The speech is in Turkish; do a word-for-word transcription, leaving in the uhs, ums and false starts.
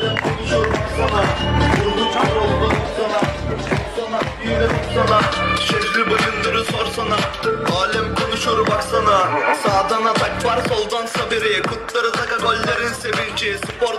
Alem konuşur baksana. Vurdu kar oldu sana. Sana yine sana. Şehri bayındırı sorsana. Alem konuşur baksana. Sağdan atak var soldan sabiri. Kutlarız aga gollerin sevinci. Spor